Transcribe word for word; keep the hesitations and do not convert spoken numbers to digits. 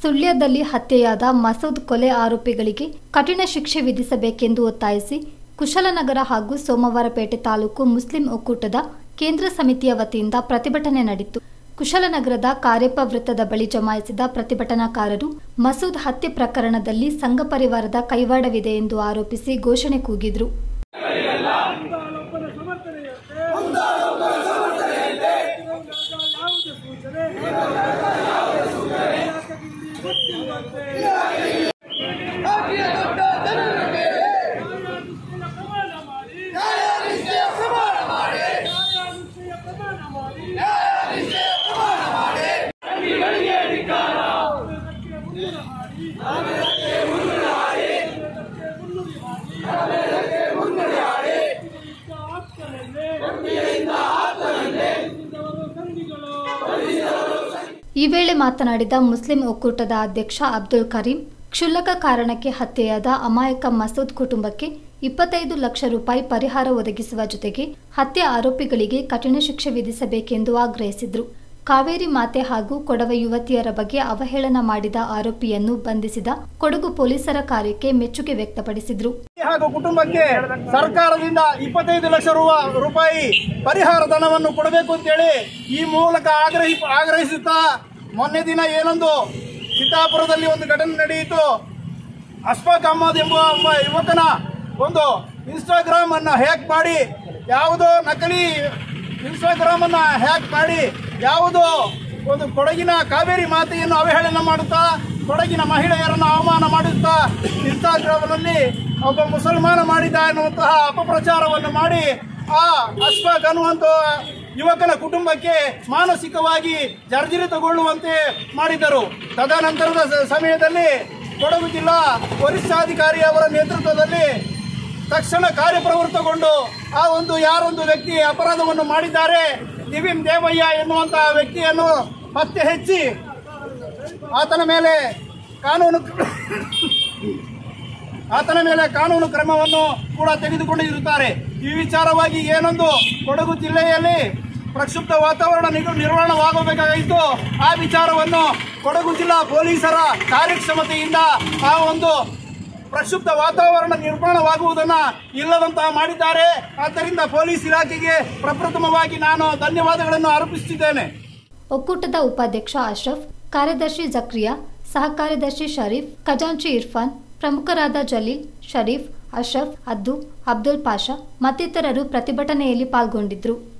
ಸುಳ್ಯದಲ್ಲಿ ಹತ್ಯೆಯಾದ ಮಸೂದ್ ಕೊಲೆ ಆರೋಪಿಗಳಿಗೆ ಕಠಿಣ ಶಿಕ್ಷೆ ವಿಧಿಸಬೇಕೆಂದು ಒತ್ತಾಯಿಸಿ ಕುಶಲನಗರ ಹಾಗೂ ಸೋಮವಾರಪೇಟೆ ತಾಲೂಕು ಮುಸ್ಲಿಂ ಒಕ್ಕೂಟದ ಕೇಂದ್ರ ಸಮಿತಿಯ ವತಿಯಿಂದ ಪ್ರತಿಭಟನೆ ನಡೆಯಿತು. ಕುಶಲನಗರದ ಕಾರ್ಯಪ್ಪ ವೃತ್ತದ ಬಳಿ ಜಮಾಯಿಸಿದ ಪ್ರತಿಭಟನಾಕಾರರು ಮಸೂದ್ ಹತ್ಯೆ ಪ್ರಕರಣದಲ್ಲಿ ಸಂಘ ಪರಿವಾರದ ಕೈವಾಡವಿದೆ ಎಂದು ಆರೋಪಿಸಿ ಘೋಷಣೆ ಕೂಗಿದರು. ಈ ವೇಳೆ ಮಾತನಾಡಿದ ಮುಸ್ಲಿಂ ಒಕ್ಕೂಟದ ಅಧ್ಯಕ್ಷ ಅಬ್ದುಲ್ ಕರೀಂ, ಕ್ಷುಲ್ಲಕ ಕಾರಣಕ್ಕೆ ಹತ್ಯೆಯಾದ ಅಮಾಯಕ ಮಸೂದ್ ಕುಟುಂಬಕ್ಕೆ ಇಪ್ಪತ್ತೈದು ಲಕ್ಷ ರೂಪಾಯಿ ಪರಿಹಾರ ಒದಗಿಸುವ ಜೊತೆಗೆ ಹತ್ಯೆ ಆರೋಪಿಗಳಿಗೆ ಕಠಿಣ ಶಿಕ್ಷೆ ವಿಧಿಸಬೇಕೆಂದು ಆಗ್ರಹಿಸಿದರು. ಕಾವೇರಿ ಮಾತೆ ಹಾಗೂ ಕೊಡವ ಯುವತಿಯರ ಬಗ್ಗೆ ಅವಹೇಳನ ಮಾಡಿದ ಆರೋಪಿಯನ್ನು ಬಂಧಿಸಿದ ಕೊಡಗು ಪೊಲೀಸರ ಕಾರ್ಯಕ್ಕೆ ಮೆಚ್ಚುಗೆ ವ್ಯಕ್ತಪಡಿಸಿದರು. ಹಾಗೂ ಕುಟುಂಬಕ್ಕೆ ಸರ್ಕಾರದಿಂದ ಇಪ್ಪತ್ತೈದು ಲಕ್ಷ ರೂಪಾಯಿ ಪರಿಹಾರ ಧನವನ್ನು ಕೊಡಬೇಕು ಅಂತೇಳಿ ಈ ಮೂಲಕ ಆಗ್ರಹಿ ಆಗ್ರಹಿಸುತ್ತಾ ಮೊನ್ನೆ ದಿನ ಏನೊಂದು ಚಿತ್ತಾಪುರದಲ್ಲಿ ಒಂದು ಘಟನೆ ನಡೆಯಿತು. ಅಶ್ಫಾಕ್ ಅಹಮದ್ ಎಂಬ ಯುವಕನ ಒಂದು ಇನ್ಸ್ಟಾಗ್ರಾಮ್ ಅನ್ನು ಹ್ಯಾಕ್ ಮಾಡಿ ಯಾವುದೋ ನಕಲಿ ಇನ್ಸ್ಟಾಗ್ರಾಮ್ ಅನ್ನು ಹ್ಯಾಕ್ ಮಾಡಿ ಯಾವುದೋ ಒಂದು ಕೊಡಗಿನ ಕಾವೇರಿ ಮಾತೆಯನ್ನು ಅವಹೇಳನ ಮಾಡುತ್ತಾ ಕೊಡಗಿನ ಮಹಿಳೆಯರನ್ನು ಅವಮಾನ ಮಾಡುತ್ತಾ ಇನ್ಸ್ಟಾಗ್ರಾಮ್ನಲ್ಲಿ ಒಬ್ಬ ಮುಸಲ್ಮಾನ ಮಾಡಿದ ಎನ್ನುವಂತಹ ಅಪಪ್ರಚಾರವನ್ನು ಮಾಡಿ ಆ ಅಶ್ಫಾಕ್ ಅನ್ನುವಂಥ ಯುವಕನ ಕುಟುಂಬಕ್ಕೆ ಮಾನಸಿಕವಾಗಿ ಜರ್ಜರಿತಗೊಳ್ಳುವಂತೆ ಮಾಡಿದರು. ತದನಂತರದ ಸಮಯದಲ್ಲಿ ಕೊಡಗು ಜಿಲ್ಲಾ ವರಿಷ್ಠಾಧಿಕಾರಿ ಅವರ ನೇತೃತ್ವದಲ್ಲಿ ತಕ್ಷಣ ಕಾರ್ಯಪ್ರವೃತ್ತಗೊಂಡು ಆ ಒಂದು ಯಾರೊಂದು ವ್ಯಕ್ತಿ ಅಪರಾಧವನ್ನು ಮಾಡಿದ್ದಾರೆ ದಿವಿನ್ ದೇವಯ್ಯ ಎನ್ನುವಂತಹ ವ್ಯಕ್ತಿಯನ್ನು ಪತ್ತೆ ಹಚ್ಚಿ ಆತನ ಮೇಲೆ ಕಾನೂನು ಆತನ ಮೇಲೆ ಕಾನೂನು ಕ್ರಮವನ್ನು ಕೂಡ ತೆಗೆದುಕೊಂಡಿರುತ್ತಾರೆ. ಈ ವಿಚಾರವಾಗಿ ಏನೊಂದು ಕೊಡಗು ಜಿಲ್ಲೆಯಲ್ಲಿ ಪ್ರಕ್ಷುಬ್ಧ ವಾತಾವರಣ ನಿರ್ಮಾಣವಾಗಬೇಕಾಗಿತ್ತು. ಆ ವಿಚಾರವನ್ನು ಕೊಡಗು ಜಿಲ್ಲಾ ಪೊಲೀಸರ ಕಾರ್ಯಕ್ಷಮತೆಯಿಂದ ಆ ಒಂದು ಪ್ರಕ್ಷುಬ್ಧ ವಾತಾವರಣ ನಿರ್ಮಾಣವಾಗುವುದನ್ನು ಇಲ್ಲದಂತಹ ಮಾಡಿದ್ದಾರೆ. ಆದ್ದರಿಂದ ಪೊಲೀಸ್ ಇಲಾಖೆಗೆ ಪ್ರಪ್ರಥಮವಾಗಿ ನಾನು ಧನ್ಯವಾದಗಳನ್ನು ಅರ್ಪಿಸುತ್ತಿದ್ದೇನೆ. ಒಕ್ಕೂಟದ ಉಪಾಧ್ಯಕ್ಷ ಅಶ್ರಫ್, ಕಾರ್ಯದರ್ಶಿ ಜಕ್ರಿಯಾ, ಸಹ ಕಾರ್ಯದರ್ಶಿ ಶರೀಫ್, ಖಜಾಂಚಿ ಇರ್ಫಾನ್, ಪ್ರಮುಖರಾದ ಜಲೀಲ್, ಶರೀಫ್, ಅಶ್ರಫ್, ಅದ್ದು, ಅಬ್ದುಲ್ ಪಾಷಾ ಮತ್ತಿತರರು ಪ್ರತಿಭಟನೆಯಲ್ಲಿ ಪಾಲ್ಗೊಂಡಿದ್ದರು.